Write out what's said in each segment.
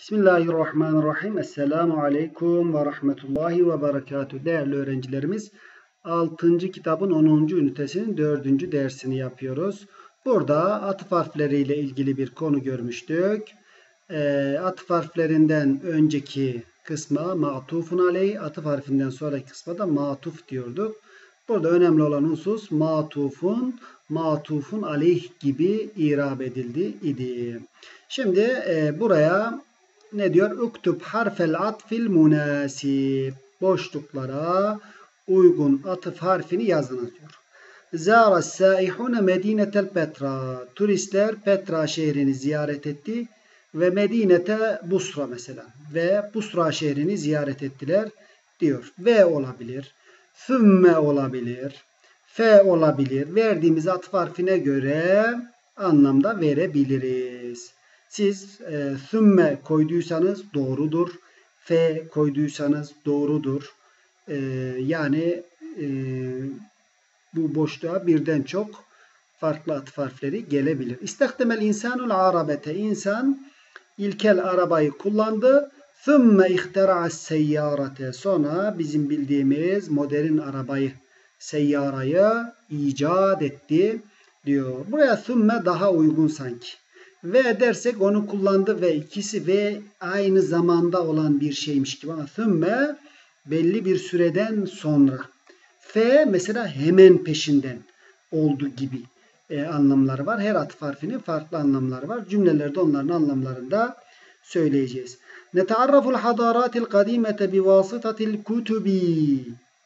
Bismillahirrahmanirrahim. Esselamu aleyküm ve rahmetullahi ve berekatuhu. Değerli öğrencilerimiz, 6. kitabın 10. ünitesinin 4. dersini yapıyoruz. Burada atıf harfleriyle ilgili bir konu görmüştük. Atıf harflerinden önceki kısma ma'tufun aleyh, atıf harfinden sonraki kısma da ma'tuf diyorduk. Burada önemli olan husus ma'tufun aleyh gibi irab edildi idi. Şimdi buraya ne diyor? Uktub harfel atfil münasib. Boşluklara uygun atıf harfini yazınız diyor. Zara saihune medinetel Petra. Turistler Petra şehrini ziyaret etti ve Medinete Busra mesela. Ve Busra şehrini ziyaret ettiler diyor. Ve olabilir. Sümme olabilir. F olabilir. Verdiğimiz atıf harfine göre anlamda verebiliriz. Siz sümme koyduysanız doğrudur. F koyduysanız doğrudur. Yani bu boşluğa birden çok farklı atıf harfleri gelebilir. İstakdemel insanul arabete. İnsan ilkel arabayı kullandı. Sümme ihtera'as seyyarete. Sonra bizim bildiğimiz modern arabayı, seyyarayı icat etti diyor. Buraya sümme daha uygun sanki. Ve dersek onu kullandı ve ikisi ve aynı zamanda olan bir şeymiş gibi. Ama sümme belli bir süreden sonra. F mesela hemen peşinden oldu gibi anlamları var. Her atıf harfinin farklı anlamları var. Cümlelerde onların anlamlarını da söyleyeceğiz. Netearraful hadaratil kadimete bivasıtatil kutubi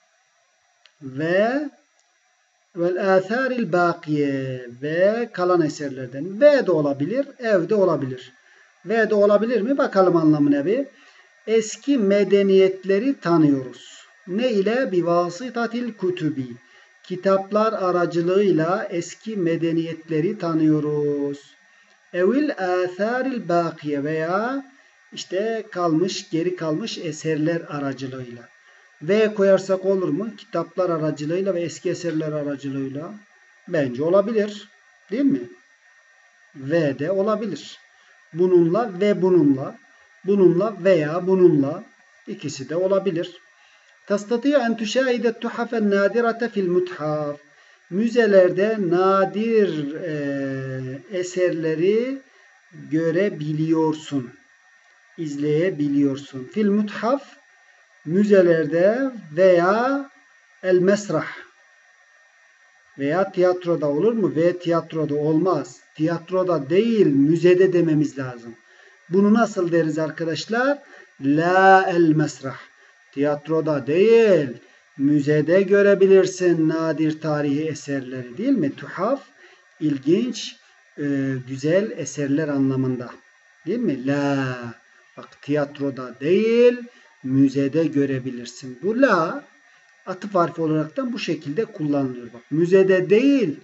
ve vel-âthâril bâkiye ve kalan eserlerden. Ve de olabilir, ev de olabilir. Ve de olabilir mi? Bakalım anlamına bir. Eski medeniyetleri tanıyoruz. Ne ile? Bivasıtatil kutubi. Kitaplar aracılığıyla eski medeniyetleri tanıyoruz. Evil âthâril bâkiye veya işte geri kalmış eserler aracılığıyla. V koyarsak olur mu? Kitaplar aracılığıyla ve eski eserler aracılığıyla. Bence olabilir. Değil mi? V de olabilir. Bununla ve bununla. Bununla veya bununla. İkisi de olabilir. Tastati'u en tüşahide tuhafen nadirete fil muthaf. Müzelerde nadir eserleri görebiliyorsun. İzleyebiliyorsun. Fil muthaf müzelerde veya el mesrah veya tiyatroda olur mu? Ve tiyatroda olmaz. Tiyatroda değil, müzede dememiz lazım. Bunu nasıl deriz arkadaşlar? La el mesrah. Tiyatroda değil, müzede görebilirsin nadir tarihi eserleri, değil mi? Tuhaf, ilginç, güzel eserler anlamında. Değil mi? La. Bak, tiyatroda değil, müzede görebilirsin. Bu la atıf harfi olaraktan bu şekilde kullanılıyor. Bak, müzede değil,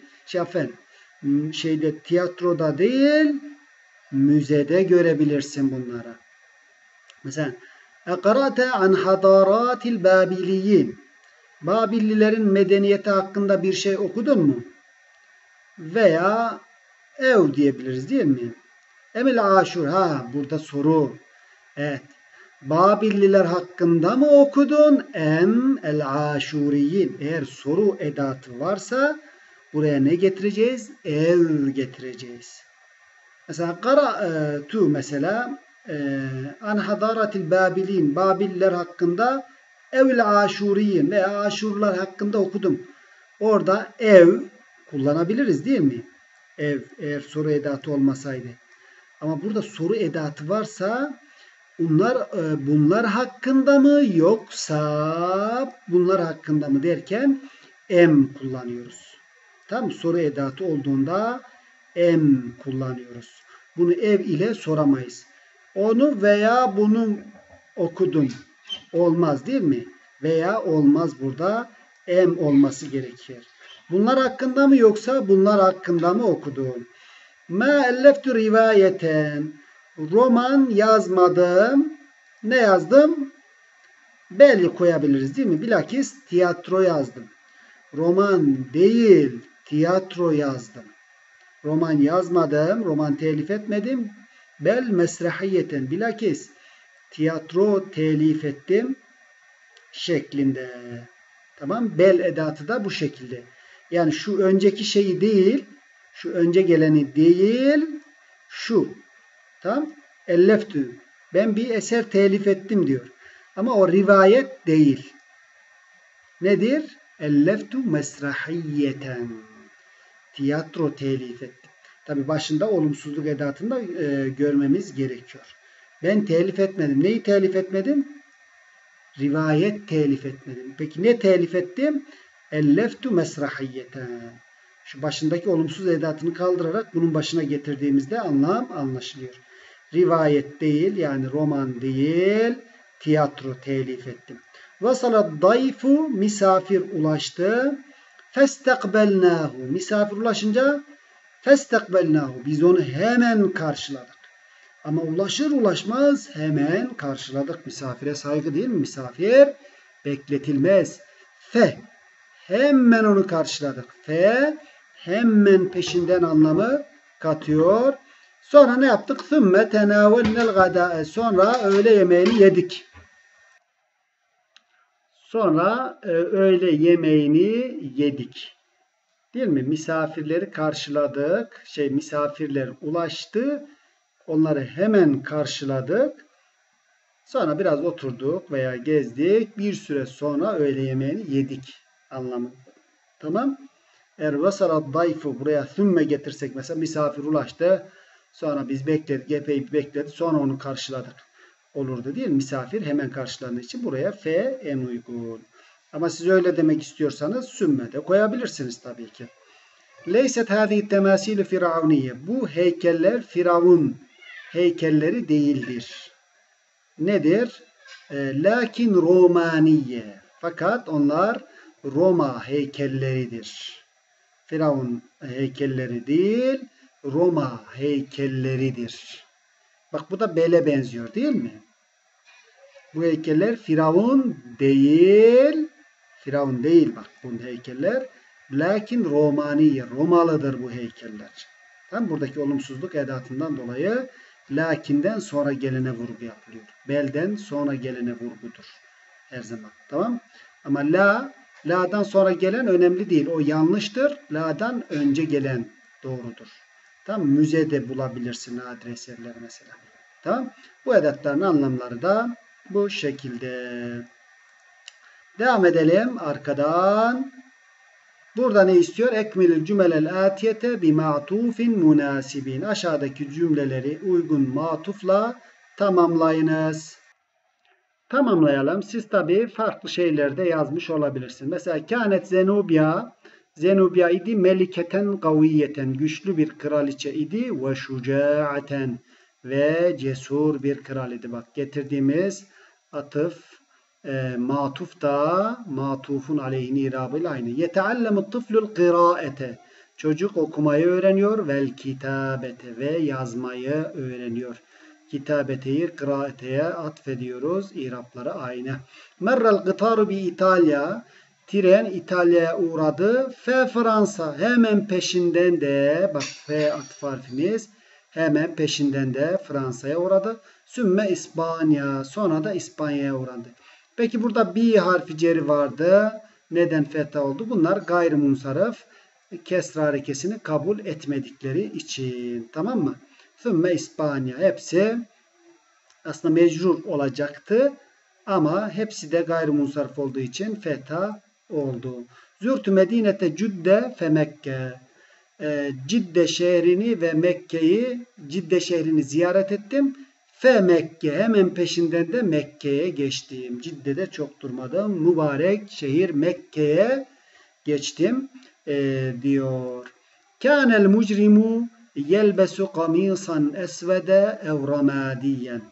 tiyatroda değil, müzede görebilirsin bunları. Mesela Eqra'te an hadaratil babiliyin. Babillilerin medeniyeti hakkında bir şey okudun mu? Veya ev diyebiliriz, değil mi? Emil aşur. Burada soru. Evet. Babilliler hakkında mı okudun? El aşuriyin. Eğer soru edatı varsa buraya ne getireceğiz? Ev getireceğiz. Mesela qara'tu mesela an hadaratil babilin. Babilliler hakkında evl aşuriyin veya aşurlar hakkında okudum. Orada ev kullanabiliriz, değil mi? Ev, eğer soru edatı olmasaydı. Ama burada soru edatı varsa bunlar hakkında mı yoksa bunlar hakkında mı derken em kullanıyoruz. Tamam mı? Soru edatı olduğunda em kullanıyoruz. Bunu ev ile soramayız. Onu veya bunu okudum. Olmaz, değil mi? Veya olmaz, burada em olması gerekir. Bunlar hakkında mı yoksa bunlar hakkında mı okudum? Ma elleftu rivayeten. Roman yazmadım. Ne yazdım? Belki koyabiliriz, değil mi? Bilakis tiyatro yazdım. Roman değil, tiyatro yazdım. Roman yazmadım, roman telif etmedim. Bel mesrahiyeten. Bilakis tiyatro telif ettim şeklinde. Tamam. Bel edatı da bu şekilde. Yani şu önceki şeyi değil, şu önce geleni değil, şu. Tamam. Elleftü. Ben bir eser telif ettim diyor. Ama o rivayet değil. Nedir? Elleftu mesrahiyeten. Tiyatro telif ettim. Tabi başında olumsuzluk edatını da görmemiz gerekiyor. Ben telif etmedim. Neyi telif etmedim? Rivayet telif etmedim. Peki ne telif ettim? Elleftu mesrahiyeten. Şu başındaki olumsuz edatını kaldırarak bunun başına getirdiğimizde anlam anlaşılıyor. Rivayet değil, yani roman değil, tiyatro telif ettim. Vasalat dayfu, misafir ulaştı. Festekbelnahu, misafir ulaşınca festekbelnahu, biz onu hemen karşıladık. Ama ulaşır ulaşmaz hemen karşıladık. Misafire saygı değil mi? Misafir bekletilmez. Hemen onu karşıladık. Hemen peşinden anlamı katıyor. Sonra ne yaptık? Sümme tenavelnel gadae. Sonra öğle yemeğini yedik. Sonra öğle yemeğini yedik. Değil mi? Misafirleri karşıladık. Misafirler ulaştı. Onları hemen karşıladık. Sonra biraz oturduk veya gezdik. Bir süre sonra öğle yemeğini yedik anlamı. Tamam. Eğer vasalat dayfu, buraya sümme getirsek mesela misafir ulaştı. Sonra biz bekledik. Epey bekledik. Sonra onu karşıladık. Olurdu değil mi? Misafir hemen karşılandığı için buraya fe en uygun. Ama siz öyle demek istiyorsanız sümme de koyabilirsiniz tabii ki. Leyset hâzihi temâsîlü firavuniye. Bu heykeller Firavun heykelleri değildir. Nedir? Lakin Romaniye. Fakat onlar Roma heykelleridir. Firavun heykelleri değil, Roma heykelleridir. Bak bu da bele benziyor değil mi? Bu heykeller Firavun değil. Firavun değil bak bu heykeller. Lakin Romaniye. Romalıdır bu heykeller. Tam buradaki olumsuzluk edatından dolayı lakinden sonra gelene vurgu yapılıyor. Belden sonra gelene vurgudur. Her zaman. Tamam. Ama la'dan sonra gelen önemli değil. O yanlıştır. La'dan önce gelen doğrudur. Tamam. Müzede bulabilirsin nadir eserleri mesela. Tamam. Bu edatların anlamları da bu şekilde. Devam edelim arkadan. Burada ne istiyor? Ekmilül cümelel atiyete bi ma'tufin münasibin. Aşağıdaki cümleleri uygun matufla tamamlayınız. Tamamlayalım. Siz tabii farklı şeylerde yazmış olabilirsiniz. Mesela kânet Zenubya. Zenubya idi meliketen kaviyeten. Güçlü bir kraliçe idi. Ve şuca'aten. Ve cesur bir kral idi. Bak getirdiğimiz atıf matuf da matufun aleyhine irabıyla aynı. Yeteallemu tıflul kıraate. Çocuk okumayı öğreniyor. Vel kitabete ve yazmayı öğreniyor. Kitabeteyi kıraateye atfediyoruz. İrapları aynı. Merrel gıtaru bi İtalya. Tren İtalya'ya uğradı. Fe Fransa. Hemen peşinden de bak fe atıf harfimiz. Hemen peşinden de Fransa'ya uğradı. Sümme İspanya. Sonra da İspanya'ya uğradı. Peki burada bi harfi ceri vardı. Neden fetha oldu? Bunlar gayrimunsarif kesra harekesini kabul etmedikleri için. Tamam mı? Sümme İspanya. Hepsi aslında mecrur olacaktı. Ama hepsi de gayrimunsarif olduğu için fetha oldu. Zürtü Medinete Cüdde fe Mekke. Cidde şehrini ve Mekke'yi, Cidde şehrini ziyaret ettim. Fe Mekke, hemen peşinden de Mekke'ye geçtim. Cidde'de çok durmadım. Mübarek şehir Mekke'ye geçtim diyor. Kânel mucrimu yelbesu kamisan esvede ev ramadiyen.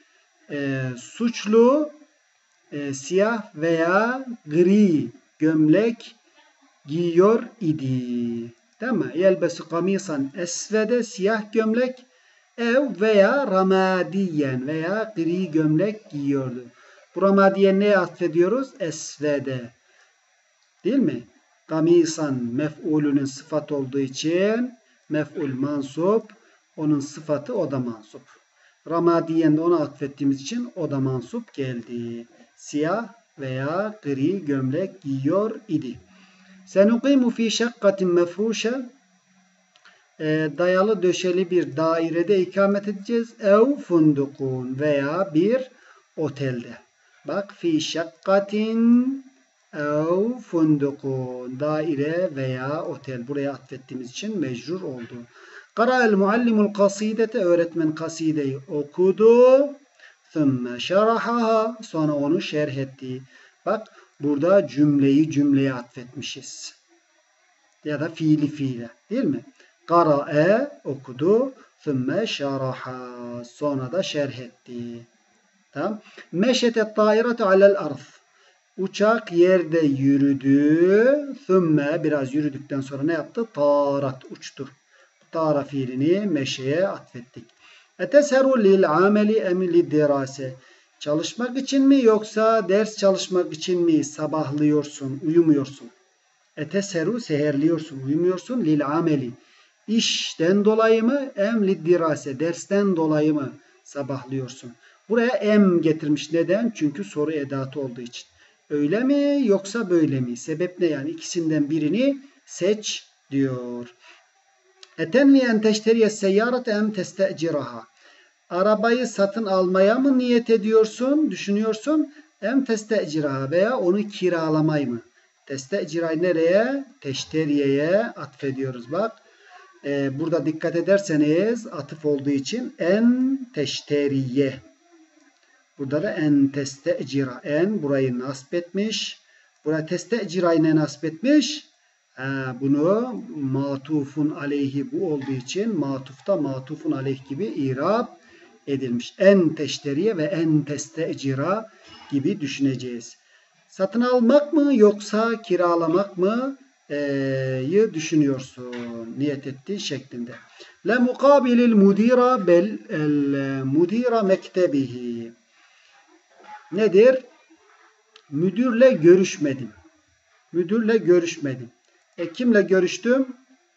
Suçlu siyah veya gri gömlek giyiyor idi. Değil mi? Yelbesu kamisan esvede siyah gömlek ev veya ramadiyen veya gri gömlek giyiyordu. Bu ramadiyen neye atfediyoruz? Esvede. Değil mi? Kamisan mef'ulünün sıfat olduğu için mef'ul mansup. Onun sıfatı o da mansup. Ramadiyen de ona atfettiğimiz için o da mansup geldi. Siyah veya gri gömlek giyiyor idi. Senuqimu fi şakkatin mefruşe, dayalı döşeli bir dairede ikamet edeceğiz. Ev fundukun veya bir otelde. Bak fi şakkatin ev fundukun, daire veya otel. Buraya atfettiğimiz için mecrur oldu. Qara'el muallimul kasidete, öğretmen kasideyi okudu. Thumma şerahaha, sonra onu şerh etti. Bak burada cümleyi cümleye atfetmişiz. Ya da fiili fiile, değil mi? Qara'e okudu. Thumma şeraha, sonra da şerh etti. Tamam. Meşetet tairetu alel arz. Uçak yerde yürüdü. Thumma, biraz yürüdükten sonra ne yaptı? Tarat, uçtu. Tara fiilini meşeye atfettik. Eteseru lil ameli em lidirase. Çalışmak için mi yoksa ders çalışmak için mi sabahlıyorsun, uyumuyorsun? Eteseru, seherliyorsun, uyumuyorsun. Lil ameli, İşten dolayı mı? Em lidirase, dersten dolayı mı sabahlıyorsun? Buraya em getirmiş. Neden? Çünkü soru edatı olduğu için. Öyle mi yoksa böyle mi? Sebep ne yani? İkisinden birini seç diyor. Etenvi en teşteriye seyyarete em testeciraha. Arabayı satın almaya mı niyet ediyorsun, düşünüyorsun? Em testeciraha, veya onu kiralamayı mı? Testecirayı nereye? Teşteriyeye atfediyoruz. Bak. Burada dikkat ederseniz atıf olduğu için en teşteriye. Burada da en testecira. En burayı nasp etmiş. Buraya testecirayı ne nasp etmiş? Bunu matufun aleyhi bu olduğu için matufta matufun aleyh gibi irab edilmiş. En teşteriye ve en testecira gibi düşüneceğiz. Satın almak mı yoksa kiralamak mı düşünüyorsun, niyet ettiğin şeklinde. Le mukabilil mudira bel el mudira mektebihi. Nedir? Müdürle görüşmedim. Müdürle görüşmedim. Kimle görüştüm?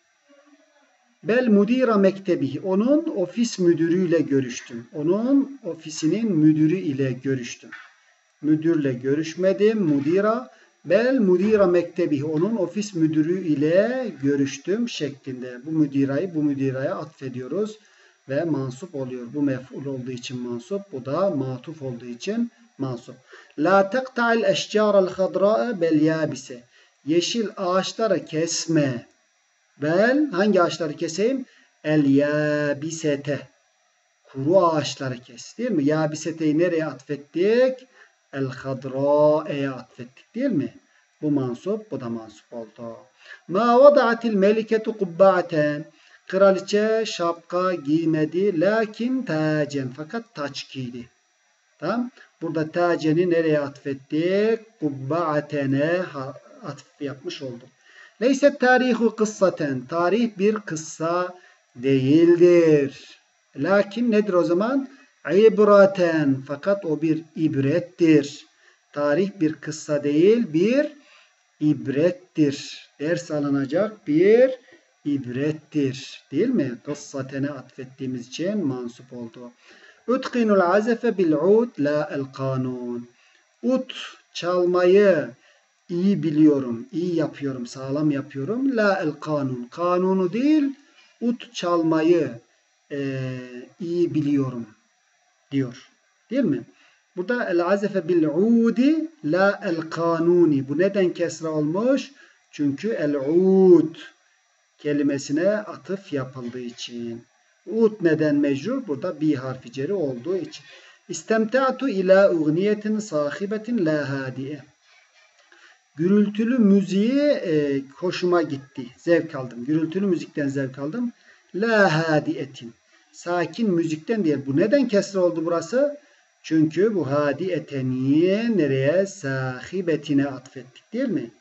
Bel mudira mektebihi. Onun ofis müdürüyle görüştüm. Onun ofisinin müdürü ile görüştüm. Müdürle görüşmedim. Mudira. Bel mudira mektebihi. Onun ofis müdürü ile görüştüm şeklinde. Bu müdirayı bu müdiraya atfediyoruz ve mansup oluyor. Bu mef'ul olduğu için mansup. Bu da matuf olduğu için mansup. La teqta'il eşcara'l hadra'a bel yabise. Yeşil ağaçları kesme. Bel, hangi ağaçları keseyim? El yabisete. Kuru ağaçları kes. Değil mi? Yabiseteyi nereye atfettik? El hadra'ya atfettik. Değil mi? Bu mansup, bu da mansup oldu. Ma vada'atil meliketu kubba'aten. Kraliçe şapka giymedi. Lakin tacen. Fakat taç giydi. Tamam. Burada taceni nereye atfettik? Kubba'atene atf yapmış olduk. Neyse tarihu kıssaten. Tarih bir kıssa değildir. Lakin nedir o zaman? İbraten. Fakat o bir ibrettir. Tarih bir kıssa değil, bir ibrettir. Ders alınacak bir ibrettir. Değil mi? Kıssatene atfettiğimiz için mansup oldu. Utqinul azefe bil'ud la el kanun. Ut, çalmayı iyi biliyorum, iyi yapıyorum, sağlam yapıyorum. La el kanun. Kanunu değil, ut çalmayı iyi biliyorum diyor. Değil mi? Burada el azefe bil udi la el kanuni. Bu neden kesra olmuş? Çünkü el ud kelimesine atıf yapıldığı için. Ud neden mecrur? Burada bi harfi ceri olduğu için. İstemta'tu ila ugniyetin sahibetin la hadiye. Gürültülü müziği hoşuma gitti. Zevk aldım. Gürültülü müzikten zevk aldım. La hadiyetin. Sakin müzikten değil. Bu neden kesre oldu burası? Çünkü bu hadiyeteni nereye? Sahibetine atfettik değil mi?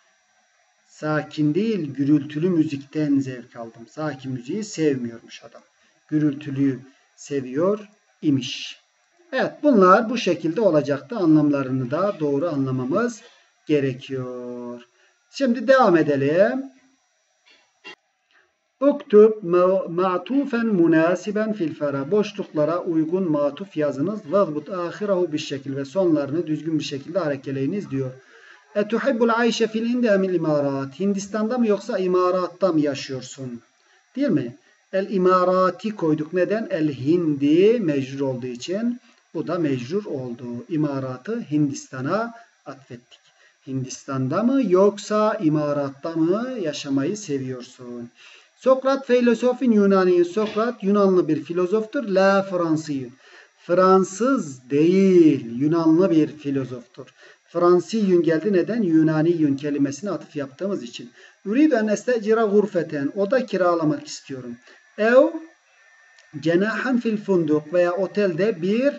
Sakin değil, gürültülü müzikten zevk aldım. Sakin müziği sevmiyormuş adam. Gürültülüyü seviyor imiş. Evet, bunlar bu şekilde olacaktı. Anlamlarını da doğru anlamamız gerekiyor. Şimdi devam edelim. Uktub ma'tufen münasiben fil fera. Boşluklara uygun matuf yazınız. Vazbut ahirahu bir şekil ve sonlarını düzgün bir şekilde harekeleyiniz diyor. Etuhibbul ayşe fil indi emil imarat. Hindistan'da mı yoksa imaratta mı yaşıyorsun? Değil mi? El imarati koyduk. Neden? El hindi mecrur olduğu için. Bu da mecrur oldu. İmaratı Hindistan'a atfettik. Hindistan'da mı yoksa imaratta mı yaşamayı seviyorsun? Sokrat filozofin Yunani. Sokrat Yunanlı bir filozoftur. La Fransiyun. Fransız değil. Yunanlı bir filozoftur. Fransiyun geldi. Neden? Yunaniyun kelimesine atıf yaptığımız için. Uridu en estecira gurfeten. Oda kiralamak istiyorum. Ev cenahan fil funduk veya otelde bir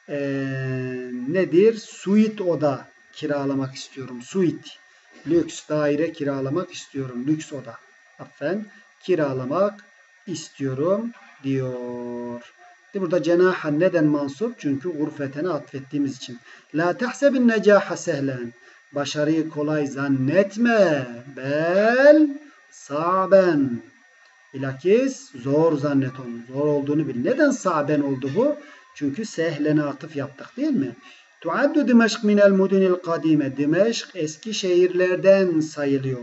nedir? Suite oda kiralamak istiyorum. Suite. Lüks daire kiralamak istiyorum. Lüks oda. Affen. Kiralamak istiyorum diyor. Burada cenahan neden mansup? Çünkü gurfetene atfettiğimiz için. La tehsebin necaha sehlen. Başarıyı kolay zannetme. Bel sa'ben. Bilakis zor zannet onu. Zor olduğunu bil. Neden sa'ben oldu bu? Çünkü sehlene atıf yaptık değil mi? Tuaddu Dimeşk minel mudunil kadime. Dimeşk eski şehirlerden sayılıyor.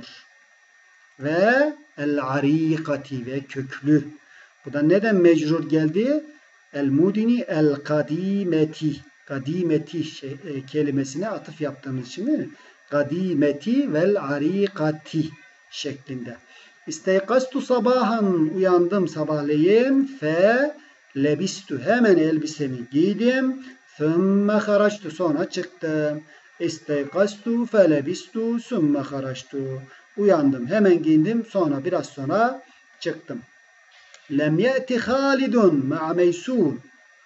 Ve el-arikati ve köklü. Bu da neden mecrur geldi? El-mudini el-kadimeti. Kadimeti kelimesine atıf yaptığımız için değil mi? Kadimeti vel-arikati şeklinde. İsteykastu sabahan uyandım sabahleyin fe lebistu hemen elbisemi giydim. Sümme haraçtu sonra çıktım. İsteykastu fe lebistu sümme haraçtu. Uyandım hemen giyindim sonra biraz sonra çıktım. Lem ye'ti Halidun ma'a Meysun.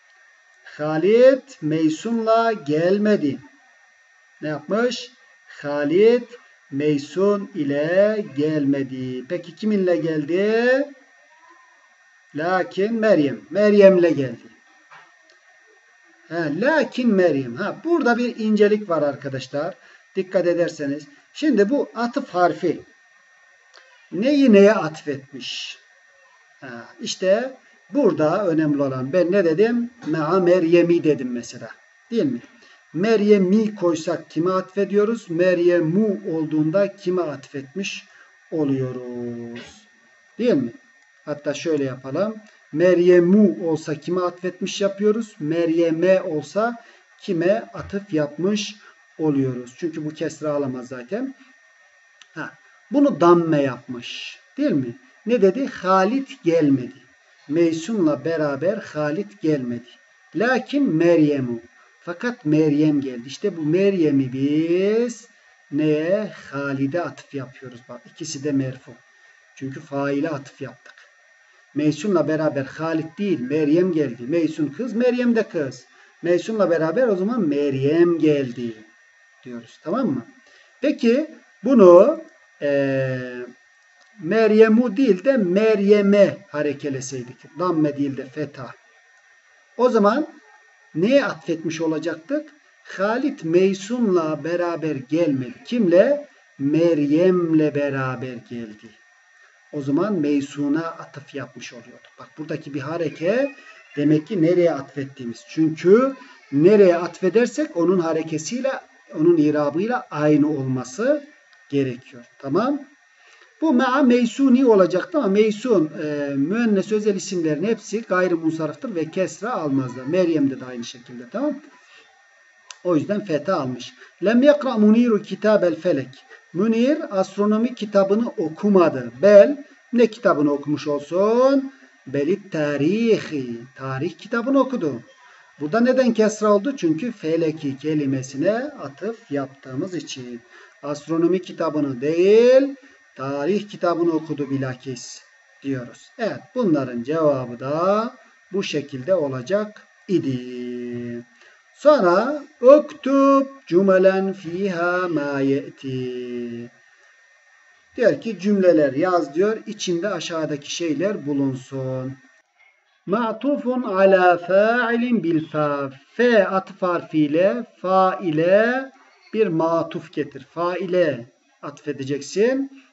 Halid Meysun'la gelmedi. Ne yapmış? Halid Meysun ile gelmedi. Peki kiminle geldi? Lakin Meryem. Meryem'le geldi. Lakin Meryem. Burada bir incelik var arkadaşlar. Dikkat ederseniz. Şimdi bu atıf harfi neyi neye atfetmiş? İşte burada önemli olan ben ne dedim? Mea Meryem'i dedim mesela. Değil mi? Meryem'i koysak kime atfediyoruz? Meryemu olduğunda kime atfetmiş oluyoruz? Değil mi? Hatta şöyle yapalım. Meryemu olsa kime atfetmiş yapıyoruz? Meryem'e olsa kime atıf yapmış oluyoruz? Çünkü bu kesra alamaz zaten. Bunu damme yapmış. Değil mi? Ne dedi? Halit gelmedi. Meysun'la beraber Halit gelmedi. Lakin Meryem'u. Fakat Meryem geldi. İşte bu Meryem'i biz neye? Halid'e atıf yapıyoruz. Bak ikisi de merfu. Çünkü faile atıf yaptık. Meysun'la beraber Halit değil Meryem geldi. Meysun kız, Meryem de kız. Meysun'la beraber o zaman Meryem geldi diyoruz. Tamam mı? Peki bunu Meryem'u değil de Meryem'e harekeleseydik. Damme değil de fetha. O zaman neye atfetmiş olacaktık? Halit Meysun'la beraber gelmedi. Kimle? Meryem'le beraber geldi. O zaman Meysun'a atıf yapmış oluyorduk. Bak buradaki bir hareke demek ki nereye atfettiğimiz. Çünkü nereye atfedersek onun harekesiyle, onun irabıyla aynı olması gerekiyor. Tamam. Bu ma'a meysuni olacaktı ama meysun müennes özel isimlerin hepsi gayrimunsarıftır ve kesra almazlar. Meryem'de de aynı şekilde. Tamam. O yüzden fetha almış. Lem yakra Muniru kitabel felek. Münir astronomi kitabını okumadı. Bel ne kitabını okumuş olsun? Belit tarihi. Tarih kitabını okudu. Burada neden kesra oldu? Çünkü feleki kelimesine atıf yaptığımız için. Astronomi kitabını değil, tarih kitabını okudu bilakis diyoruz. Evet, bunların cevabı da bu şekilde olacak idi. Sonra uktub cümlen fiha ma ye'ti. Diyor ki cümleler yaz diyor. İçinde aşağıdaki şeyler bulunsun. Ma'tufun ala fa'ilin bil fa. Fe atıf harfiyle faile bir matuf getir. Faile atfedeceksin.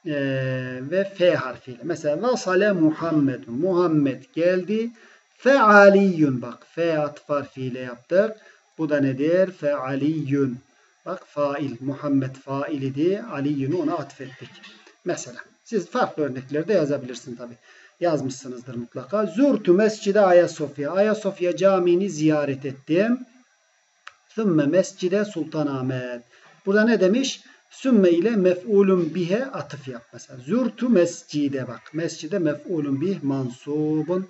ve F harfiyle. Mesela vasale Muhammed. Muhammed geldi. Fealiyun. Bak F atıf harfiyle yaptık. Bu da nedir? Fealiyun. Bak fail. Muhammed fail idi. Aliyun'u ona atfettik. Mesela. Siz farklı örneklerde yazabilirsiniz tabi. Yazmışsınızdır mutlaka. Zurtu mescide Ayasofya. Ayasofya Camii'ni ziyaret ettim. Sümme mescide Sultanahmet. Burada ne demiş? Sümme ile mef'ulun bihe atıf yap. Mesela zurtu mescide bak. Mescide mef'ulun bih mansubun.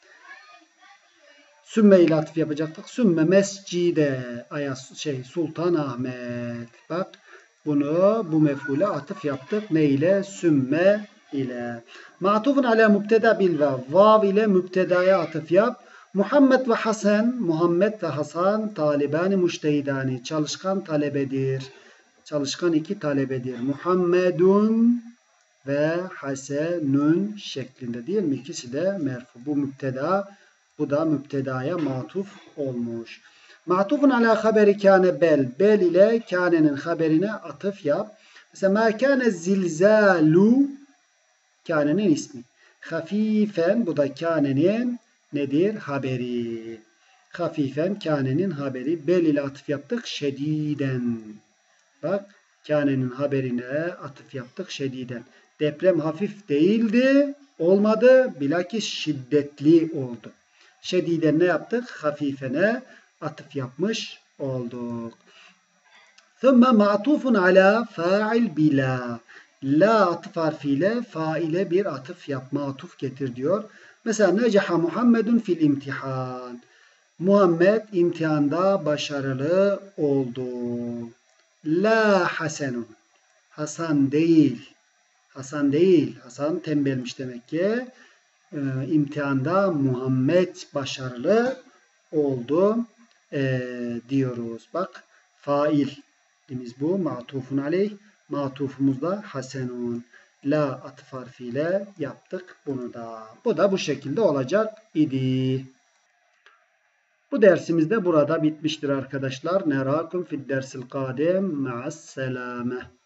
Sümme ile atıf yapacaktık. Sümme mescide Sultanahmet. Bak bunu bu mef'ule atıf yaptık. Ne ile? Sümme ile. Ma'tufun ala mübteda bil vav. Vav ile mübtedaya atıf yap. Muhammed ve Hasan, Muhammed ve Hasan talibani müştehidani. Çalışkan talebedir. Çalışkan iki talebedir. Muhammedun ve Hasenun şeklinde değil mi? İkisi de merfu. Bu mübteda, bu da mübtedaya matuf olmuş. Matufun ala haberi kâne bel. Bel ile kânenin haberine atıf yap. Mesela mâ kâne zilzâlu kânenin ismi. Hafifen bu da kânenin nedir? Haberi. Hafifen kânenin haberi. Bel ile atıf yaptık. Şediden. Bak kânenin haberine atıf yaptık şediden. Deprem hafif değildi. Olmadı. Bilakis şiddetli oldu. Şediden ne yaptık? Hafifene atıf yapmış olduk. Thumma ma'tufun ala fa'il bila. La atıf harfiyle faile bir atıf yapma, atıf getir diyor. Mesela necaha Muhammedun fil imtihan. Muhammed imtihanda başarılı oldu. La Hasenun. Hasan değil. Hasan değil. Hasan tembelmiş demek ki. İmtihanda Muhammed başarılı oldu diyoruz. Bak failimiz bu. Ma'tufun aleyh. Ma'tufumuz da Hasenun. La atıf harfiyle yaptık bunu da. Bu da bu şekilde olacak idi. Bu dersimiz de burada bitmiştir arkadaşlar. Nerakum fid dersil kadim. Ma'as selame.